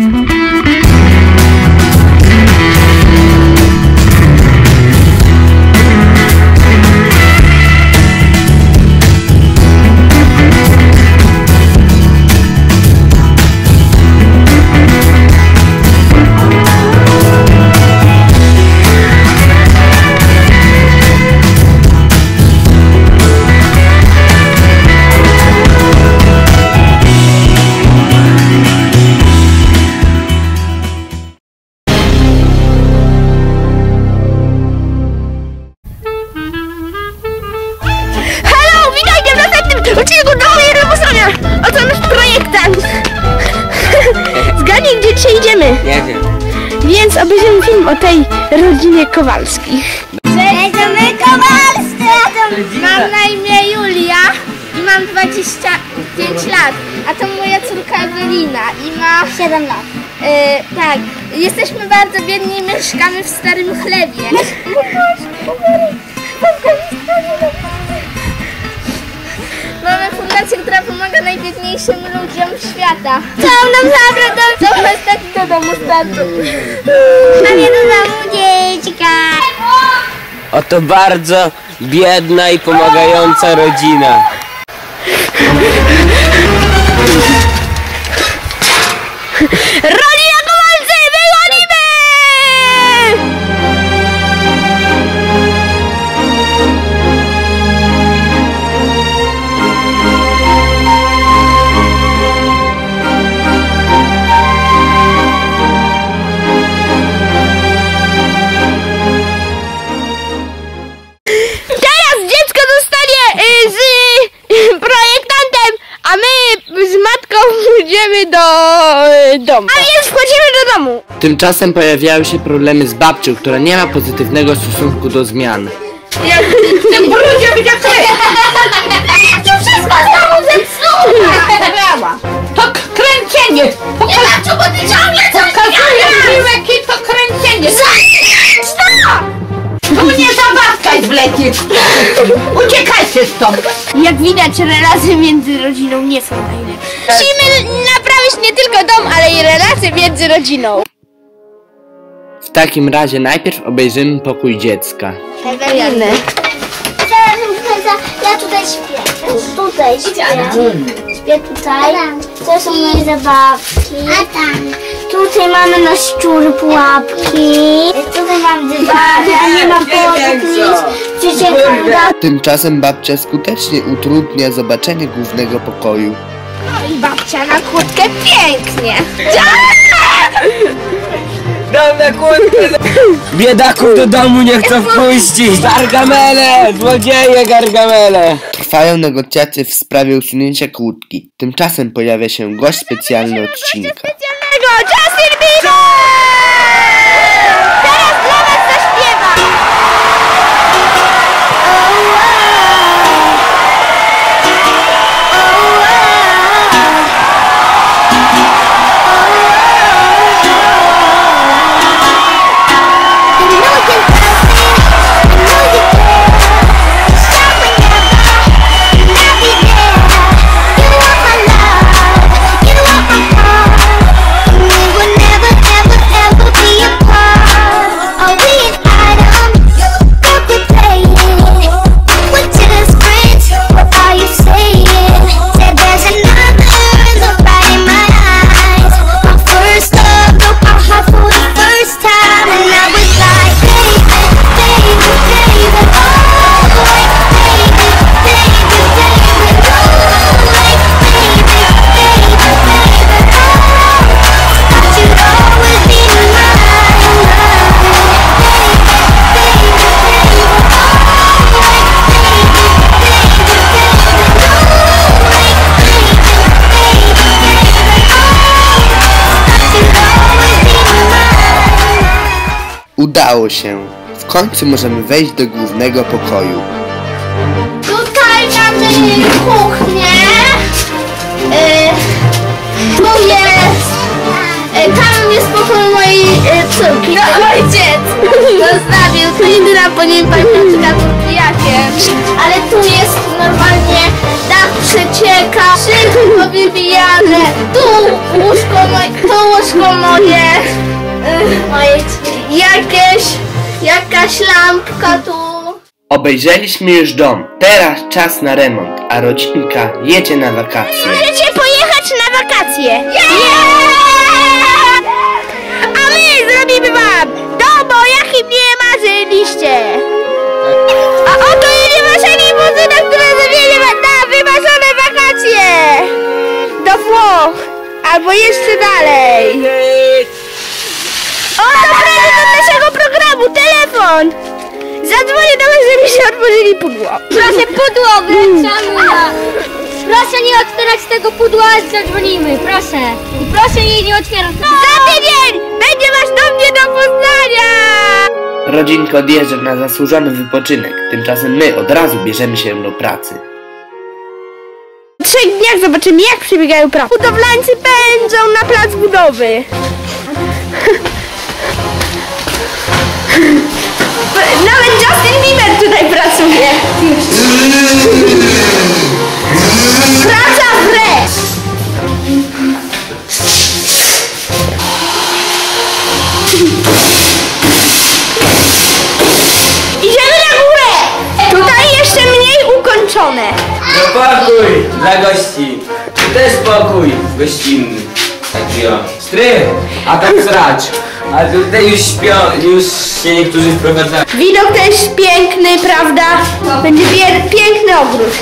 Zgadnij, gdzie dzisiaj idziemy? Nie wiem. Więc obejrzymy film o tej rodzinie Kowalskich. Cześć, to my Kowalscy! Mam na imię Julia i mam 25 lat, a to moja córka Ewelina i ma 7 lat. Tak, jesteśmy bardzo biedni i mieszkamy w starym chlebie. Mamy fundację, która pomaga najbiedniejszym ludziom świata. Chcą nam zabrać do domu, do domu startu. Mamy do domu dziecka. Oto bardzo biedna i pomagająca rodzina. Rodzina Kowalscy, wygonimy! Teraz dziecko zostanie z projektantem, a my z matką pójdziemy do domu. A więc wchodzimy do domu. Tymczasem pojawiają się problemy z babcią, która nie ma pozytywnego stosunku do zmian. Ten brudzie będzie to wszystko znowu zepsuło. To kręcenie! Nie ma co, bo ty ciągle coś Pokazuję, jakie to kręcenie! Tu nie zabawkaj w lecie! Uciekajcie stąd! Jak widać, relacje między rodziną nie są najlepsze. Musimy naprawić nie tylko dom, ale i relacje między rodziną. W takim razie najpierw obejrzymy pokój dziecka. Eweliny. Ja tutaj śpię. Tutaj śpię. Śpię tutaj. To są moje zabawki. A tam. Tutaj mamy na szczury pułapki. Tutaj mam dywan, a nie mam podłóg, nic. Tymczasem babcia skutecznie utrudnia zobaczenie głównego pokoju. I babcia na kłódkę pięknie. Dam na kłódkę! Biedaków do domu nie chcą wpuścić! Gargamele! Złodzieje Gargamele! Trwają negocjacje w sprawie usunięcia kłódki. Tymczasem pojawia się gość specjalny odcinka. Justin Bieber! Teraz dla was zaśpiewa! Udało się. W końcu możemy wejść do głównego pokoju. Tutaj mamy kuchnię. Tu jest. Tam jest pokój mojej córki. No ojciec zostawił. To jedyna po nim pamiątka pod pijakiem. Ale tu jest normalnie dach przecieka, szyby powybijane, tu łóżko moje, jakaś lampka tu. Obejrzeliśmy już dom, teraz czas na remont, a rodzinka jedzie na wakacje. Możecie pojechać na wakacje! A my zrobimy wam dom, o jakim nie marzyliście! A oto jedzie wasza limuzyna, która zawiezie was na wymarzone wakacje! Do Włoch! Albo jeszcze dalej! Oto prezent naszego programu, telefon! Zadzwonię do was, żebyście otworzyli pudło. Proszę pudło, wręczamy. Proszę nie otwierać tego pudła, zadzwonimy, proszę. I proszę jej nie otwierać. Za tydzień będzie wasz dom nie do poznania! Rodzinka odjeżdża na zasłużony wypoczynek, tymczasem my od razu bierzemy się do pracy. W 3 dniach zobaczymy, jak przebiegają prace. Budowlańcy pędzą na plac budowy. Nawet Justin Bieber tutaj pracuje. Praca w grę. Idziemy na górę. Tutaj jeszcze mniej ukończone. No pokój dla gości. Też pokój gościnny. Taki o. Strych, a tam srać. A tutaj już śpią, już się niektórzy wprowadzają. Widok też piękny, prawda? Będzie piękny ogród.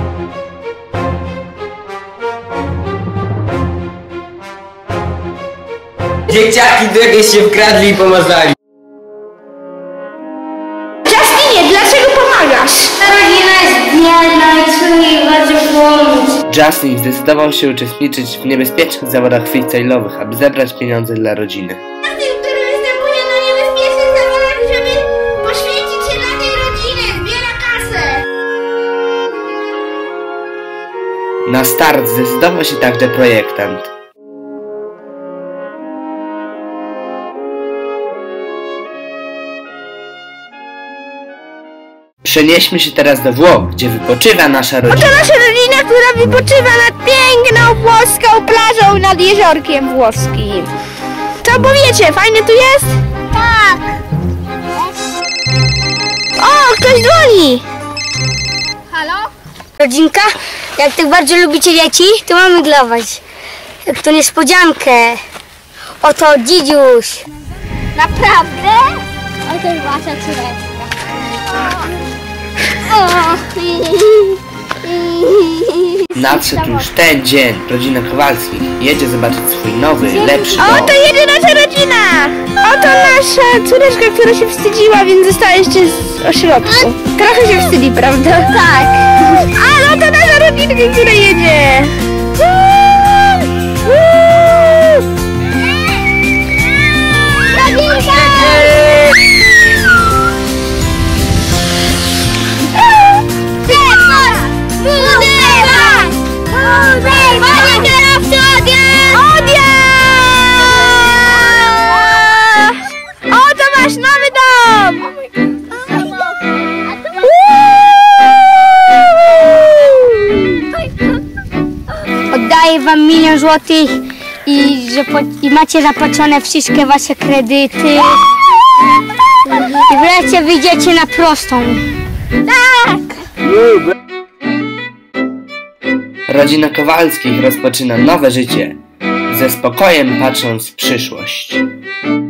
Dzieciaki do jakieś się wkradli i pomazali. Justinie, dlaczego pomagasz? Ta rodzina jest biedna i trzeba jej bardzo pomóc. Justin zdecydował się uczestniczyć w niebezpiecznych zawodach freestyle'owych, aby zebrać pieniądze dla rodziny. Justin, który występuje na niebezpiecznych zawodach, żeby poświęcić się dla tej rodziny, zbiera kasę. Na start zdecydował się także projektant. Przenieśmy się teraz do Włoch, gdzie wypoczywa nasza rodzina. Oto nasza rodzina, która wypoczywa nad piękną włoską plażą nad jeziorkiem włoskim. Co powiecie? Fajnie tu jest? Tak. O, ktoś dzwoni! Halo? Rodzinka, jak tak bardzo lubicie dzieci, to mamy dla was jak to niespodziankę. Oto dzidziuś. Naprawdę? Oto jest wasza córeczka. Nadszedł już ten dzień. Rodzina Kowalskich jedzie zobaczyć swój nowy, lepszy dom. Oto jedzie nasza rodzina! Oto nasza córeczka, która się wstydziła, więc została jeszcze z ośrodku. Trochę się wstydzi, prawda? Tak. Ale oto nasza rodzinka, która jedzie! Rodzinka! Panie kierowco, odjazd! Oto masz nowy dom! Oddaję wam 1 000 000 złotych i macie zapłacone wszystkie wasze kredyty. I wreszcie wyjdziecie na prostą. Tak! Rodzina Kowalskich rozpoczyna nowe życie, ze spokojem patrząc w przyszłość.